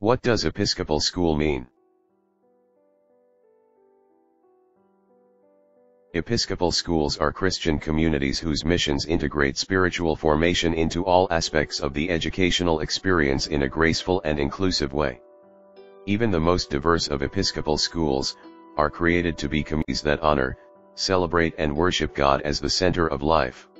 What does Episcopal School mean? Episcopal schools are Christian communities whose missions integrate spiritual formation into all aspects of the educational experience in a graceful and inclusive way. Even the most diverse of Episcopal schools are created to be communities that honor, celebrate and worship God as the center of life.